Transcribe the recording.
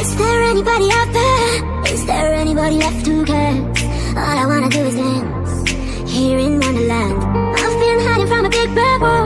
Is there anybody out there? Is there anybody left who cares? All I wanna do is dance here in Wonderland. I've been hiding from a big bad world.